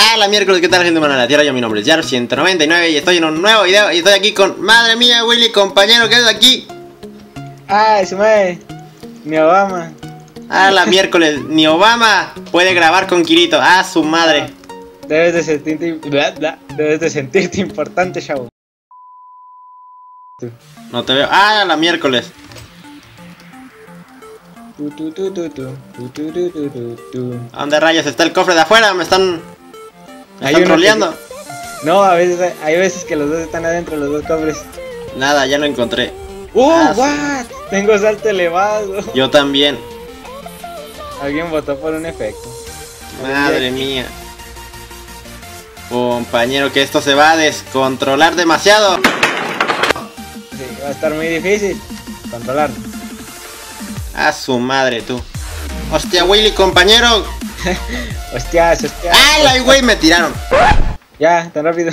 Ah, la miércoles, ¿qué tal, gente humana de la Tierra? Yo, mi nombre es Jar199 y estoy en un nuevo video y estoy aquí con... Madre mía, Willy, compañero, ¿qué es aquí? Ah, su madre, mi Obama. Ah, la miércoles, ni Obama puede grabar con Kirito. Ah, su madre. Debes de sentirte importante, chavo. No te veo. Ah, la miércoles. ¿A dónde rayos está el cofre de afuera? Me están troleando. No, hay veces que los dos están adentro, los dos cofres. Nada, ya lo encontré. What? Tengo salto elevado. Yo también. Alguien votó por un efecto. Madre mía. Compañero, que esto se va a descontrolar demasiado. Sí, va a estar muy difícil controlar. A su madre, tú. Hostia, Willy, compañero. Hostias. ¡Ay, güey! Me tiraron. Ya, tan rápido.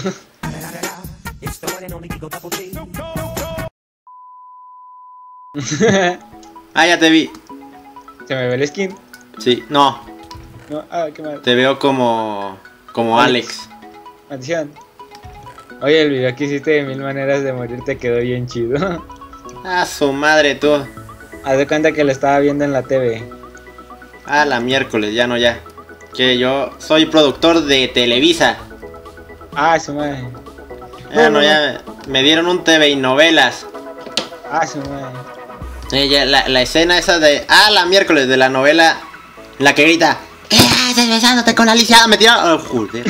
Ah, ya te vi. ¿Se me ve el skin? Sí, no. No, qué mal. Te veo como Alex. Maldición. Oye, el video que hiciste de 1000 maneras de morir te quedó bien chido. A su madre, tú. Haz de cuenta que lo estaba viendo en la TV. Ah, la miércoles, ya no, ya. Que yo soy productor de Televisa. Ah, su madre. Ya me dieron un TV y novelas. Ah, su madre. Ya, la escena esa de... Ah, la miércoles de la novela. La que grita... ¿Qué haces besándote con la lisiada? Me tiraron... Oh, joder.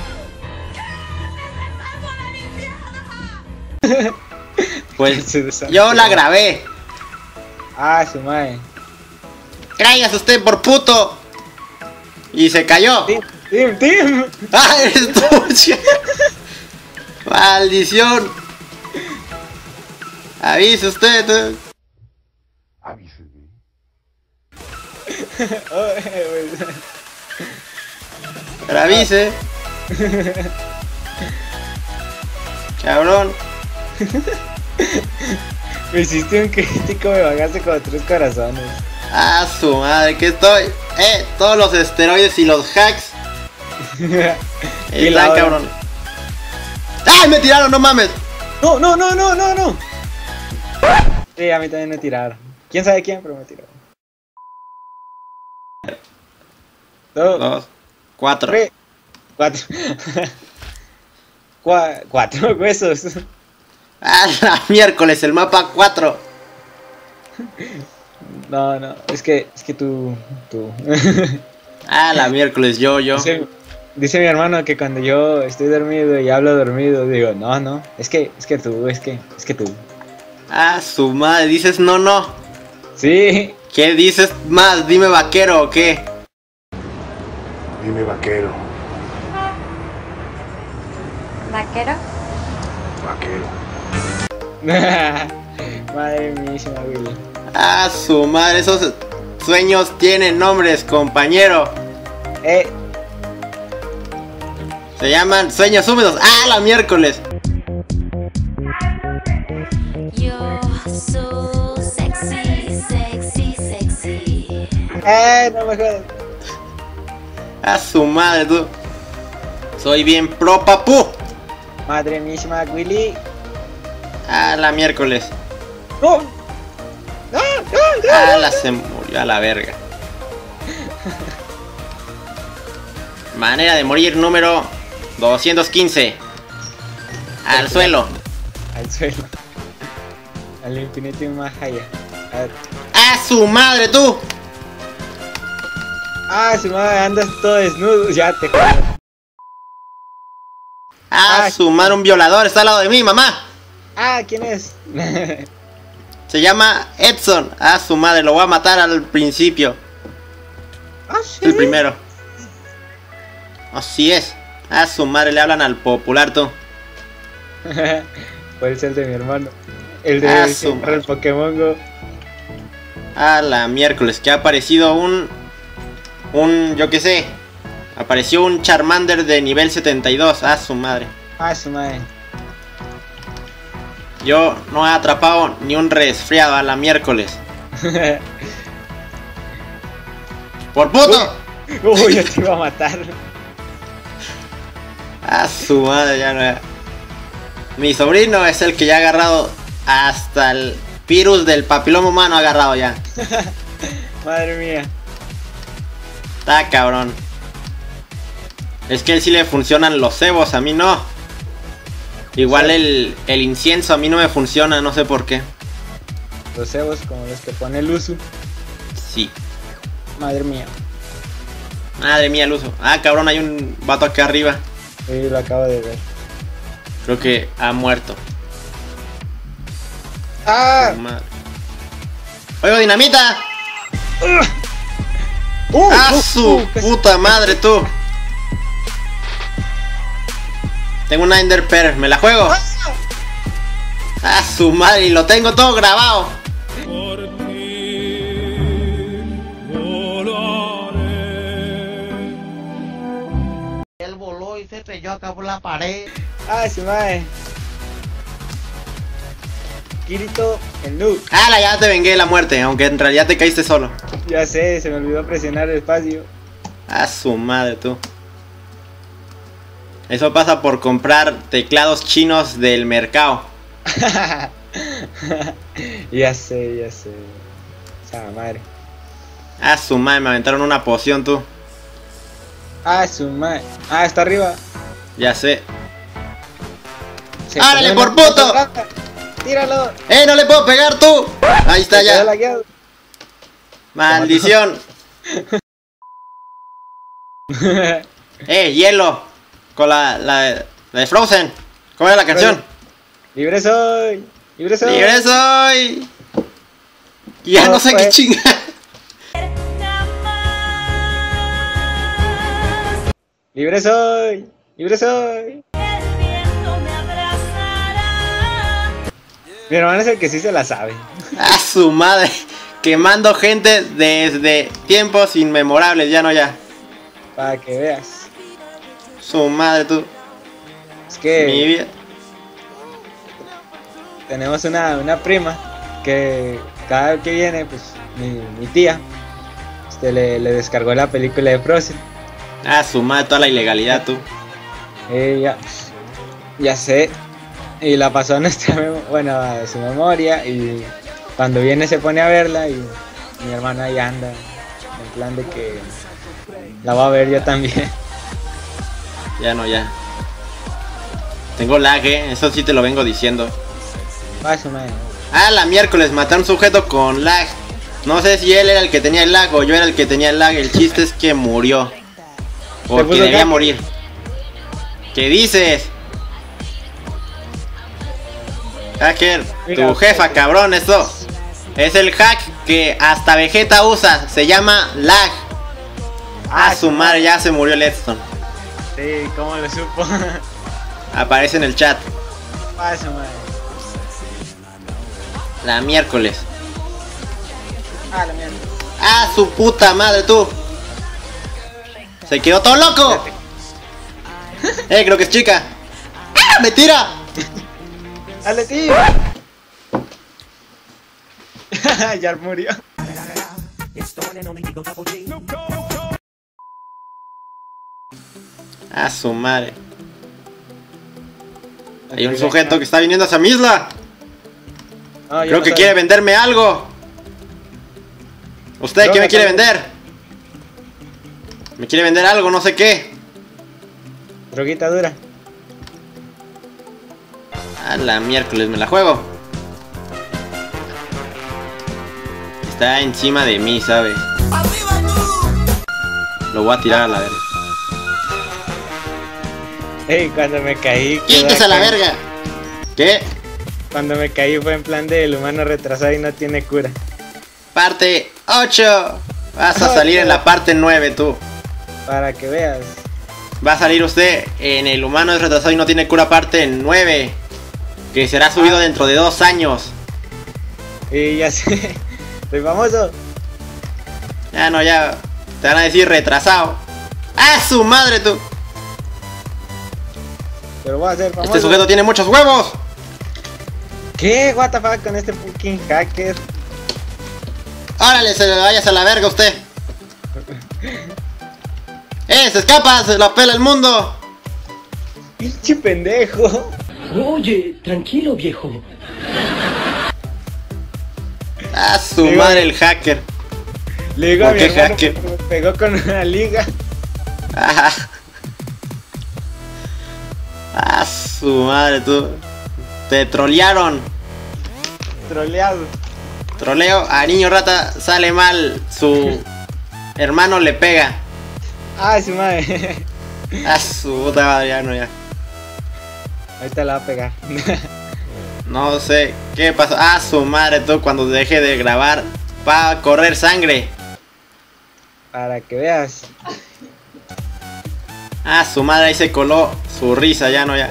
Pues yo la grabé. Ah, su madre. Cállese usted por puto. Y se cayó. Tim. Ah, eres tú. Maldición. Avise usted. Avíseme. Pero avise. Cabrón. Me hiciste un crítico, me bajaste como 3 corazones. Ah, su madre, que estoy. Todos los esteroides y los hacks. Están cabrón. ¡Ay, me tiraron, no mames! No. Sí, a mí también me tiraron. ¿Quién sabe quién? Pero me tiraron. 2, 4. 3, 4. 4 huesos. Ah, la miércoles, el mapa 4. No, es que tú. Ah, la miércoles, yo. Dice mi hermano que cuando yo estoy dormido y hablo dormido, digo, no, es que tú. Ah, su madre, dices no. Sí. ¿Qué dices más? Dime vaquero o qué. Dime vaquero. ¿Vaquero? Madre mía, Willy. Ah, su madre, esos sueños tienen nombres, compañero. Se llaman sueños húmedos. Ah, la miércoles. No me jodas. Ah, su madre, tú. Soy bien pro, papu. Madre mía, Willy. Ah, la miércoles. No. Ah, se murió a la verga. Manera de morir número 215. Al suelo. Al suelo. Al infinito y más allá. ¡Ah, su madre, tú! Ah, su madre, andas todo desnudo. Ya te jodas. ¡Ah, su madre, un violador! Está al lado de mí, mamá. Ah, ¿quién es? Se llama Edson. Ah, su madre, lo voy a matar al principio. ¿Sí? El primero. Así es. Ah, su madre, le hablan al popular, tú. Puede ser de mi hermano. El de el Pokémon Go. Ah, la miércoles, que ha aparecido yo qué sé. Apareció un Charmander de nivel 72. Ah, su madre. Ah, su madre. Yo no he atrapado ni un resfriado a la miércoles. ¡Por puto! Uy, yo te iba a matar. A su madre, ya no. Mi sobrino es el que ya ha agarrado hasta el virus del papiloma humano, ha agarrado ya. Madre mía. Está cabrón. Es que a él sí le funcionan los cebos, a mí no. Igual el incienso a mí no me funciona, no sé por qué. Los cebos como los que pone el uso. Sí. Madre mía. Madre mía el uso. Ah, cabrón, hay un vato acá arriba. Sí, lo acabo de ver. Creo que ha muerto. ¡Ah! Madre. ¡Oigo, dinamita! ¡Ah, su puta madre, tú! Tengo una Ender Pearl, ¿me la juego? ¡Ah, su madre! Y lo tengo todo grabado. Él voló y se estrelló acá por la pared. ¡Ah, su madre! Kirito, el noob. ¡Ah, ya te vengué la muerte! Aunque en realidad te caíste solo. Ya sé, se me olvidó presionar el espacio. ¡Ah, su madre, tú! Eso pasa por comprar teclados chinos del mercado. Ya sé, ya sé. Esa madre. ¡Ah, su madre! Me aventaron una poción, tú. ¡Ah, su madre! ¡Ah, está arriba! Ya sé. Se ¡Árale, comió por una puto! rata. ¡Tíralo! ¡No le puedo pegar, tú! Ahí está Se quedó ya. lagueado. ¡Maldición! Hielo. Con la de Frozen. ¿Cómo era la canción? ¡Libre soy! ¡Libre soy! ¡Libre soy! Ya no sé qué chinga. ¡Libre soy! ¡Libre soy! Mi hermano es el que sí se la sabe. ¡A su madre! Quemando gente desde tiempos inmemorables, ya no ya. Para que veas. Su madre, tú. Es que Mi vida. tenemos una prima que cada vez que viene, pues mi tía le descargó la película de Frozen. ¡A su madre! Toda la ilegalidad, tú. Ya sé. Y la pasó a a su memoria. Y cuando viene se pone a verla. Y mi hermana ahí anda. En plan de que la va a ver yo también. Ya no, ya. Tengo lag, eso sí te lo vengo diciendo. Paso, man. Ah, la miércoles maté a un sujeto con lag. No sé si él era el que tenía el lag o yo era el que tenía el lag. El chiste es que murió. Porque debía morir. ¿Qué dices? Hacker, tu jefa, cabrón, eso. Es el hack que hasta Vegeta usa. Se llama lag. Ah, su madre, ya se murió el Edson. Sí, ¿cómo lo supo? Aparece en el chat. Paso, man. La miércoles. Ah, la mierda. Ah, su puta madre, tú. Se quedó todo loco. Creo que es chica. ¡Ah, me tira! ¡Dale, tío! Ya murió. Ah, su madre. Hay un sujeto que está viniendo hacia mi isla. No, Creo que quiere venderme algo. ¿Usted qué me quiere vender? Me quiere vender algo, no sé qué. Droguita dura. A la miércoles me la juego. Está encima de mí, ¿sabe? Lo voy a tirar a la verga. Ey, cuando me caí. ¡Quítese a la verga! ¿Qué? Cuando me caí fue en plan de el humano retrasado y no tiene cura. Parte 8. Vas a salir en la parte 9, tú. Para que veas. Va a salir usted en el humano es retrasado y no tiene cura parte 9. Que será subido dentro de 2 años. Y ya sé. Soy famoso. Ya no, ya. Te van a decir retrasado. ¡Ah, su madre, tú! Pero voy a ser famoso. Este sujeto tiene muchos huevos. ¿Qué? What the fuck con este fucking hacker. Órale, se le vayas a la verga usted. Se escapa, se la pela el mundo. Pinche pendejo. Oye, tranquilo, viejo. A su madre el hacker. Le digo a ¿Por mi qué hermano hacker? que me pegó con una liga. A su madre, tú. Te trolearon. Troleado. Troleo, a niño rata sale mal. Su hermano le pega. Ah, su madre. A su puta madre, ya no, ya. Ahorita la va a pegar. No sé qué pasó. A su madre, tú, cuando deje de grabar va a correr sangre. Para que veas. A su madre, ahí se coló su risa, ya no, ya.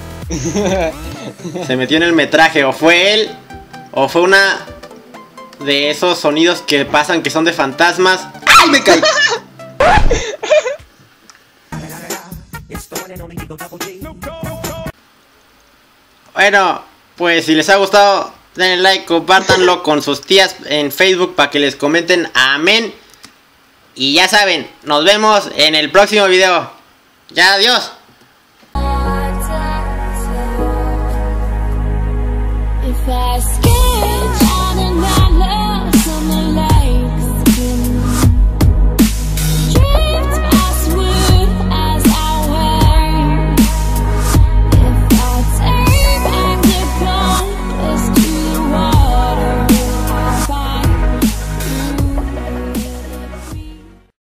Se metió en el metraje, o fue él, o fue una de esos sonidos que pasan que son de fantasmas. ¡Ay, me caí! Bueno, pues si les ha gustado, denle like, compártanlo con sus tías en Facebook para que les comenten amén. Y ya saben, nos vemos en el próximo video. Ya, adiós. If I